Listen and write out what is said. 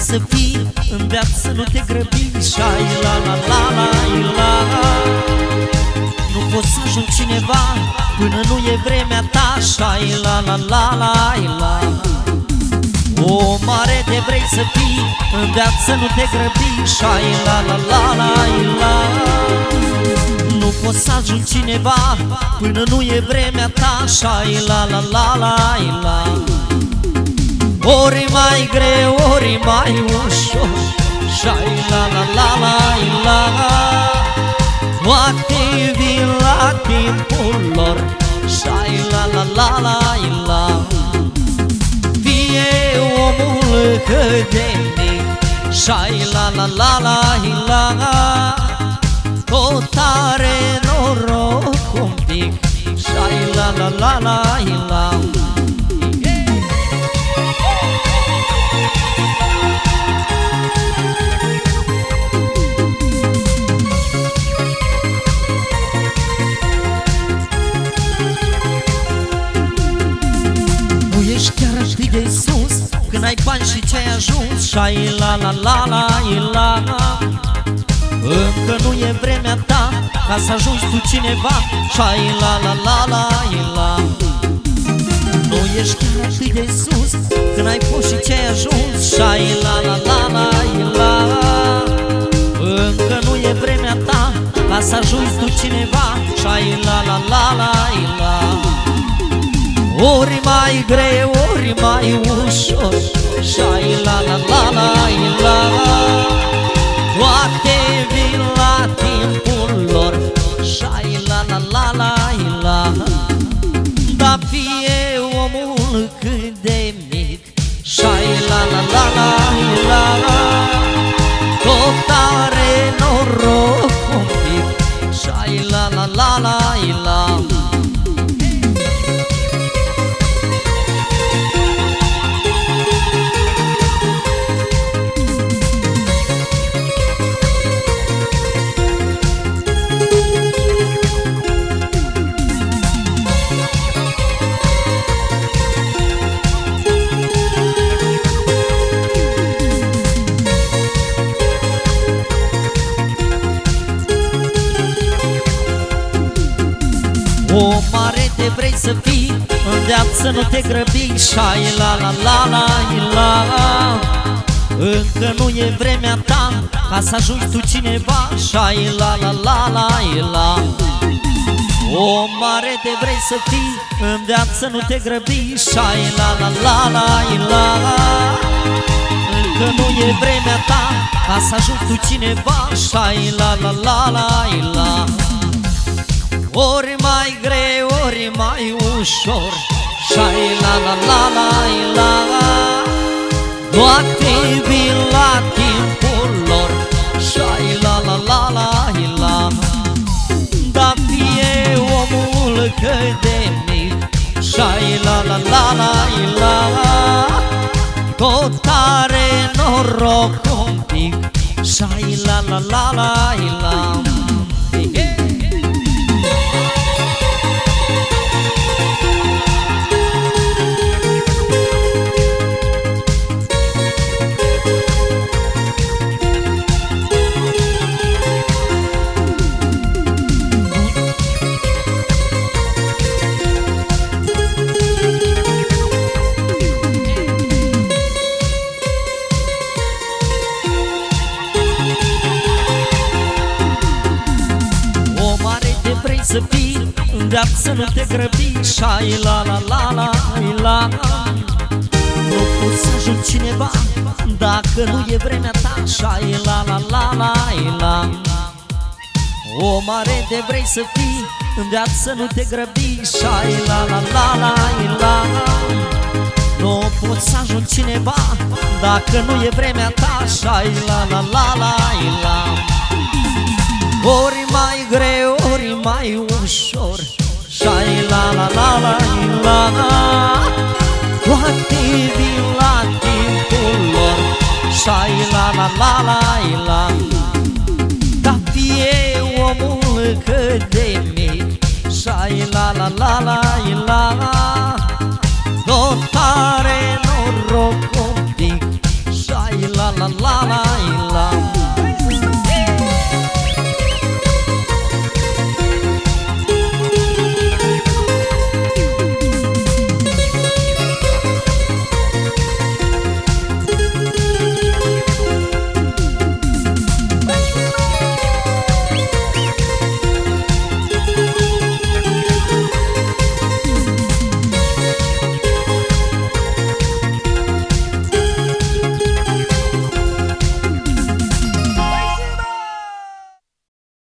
să fii în viață, nu te grăbi. Shai la la la la la. Nu poți să ajungi cineva până nu e vremea ta. Shai la la la la la. O mare de vrei să fii în viață, nu te grăbi. Shai la la la la la. Nu poți să ajungi cineva până nu e vremea ta. Shai la la la la la. Ori mai greu, ori mai ușor. Shai la la la la la. Toate vin la timpul lor. Shai la la la la la. Fie omul cât de mic. Shai la la la la la. Tot are noroc un pic. Shai la la la la la. Nu ești chiar atât de sus când ai bani și ce-ai ajuns. Shai la la la la la. Încă nu e vremea ta ca să ajungi tu cineva. Shai la la la la la. Nu ești chiar atât de sus când ai fost și ce-ai ajuns. Shai la la la la la. Încă nu e vremea ta ca să ajungi tu cineva. Shai la la la la la. Ori mai greu, ori mai ușor. Shai la la la la la. Toate vin la timpul lor. Shai la la la la la. Dar fie omul cât de mic. Shai la la la la la. Tot are noroc un pic. Shai la la la la la. O mare de vrei să fii în viață, nu te grăbi. Shai la la la la la. Încă nu e vremea ta ca să ajungi tu cineva. Shai la la la la la. O mare de vrei să fii în viață, nu te grăbi. Shai la la la la la. Încă nu e vremea ta ca să ajungi tu cineva. Shai la la la la la. Ori mai greu, ori mai ușor. Shai la la la la la. Toate vin la timpul lor. Shai la la la la la. Dar fie omul cât de mic. Shai la la la la la. Tot are noroc un pic. Shai la la la la la. Să fii în viață, nu te grăbi. Shai la la la la la. Nu poți să ajungi cineva dacă nu e vremea ta. Shai la la la la la. O mare de vrei să fii în viață, nu te grăbi. Shai la la la la la. Nu poți să ajungi cineva dacă nu e vremea ta. Shai la la la la la. Ori mai greu, ori mai ușor. Shai la la la la la. Toate vin la timpul lor. Shai la la la la la. Dar fie omul cât de mic. Shai la la la la la. Tot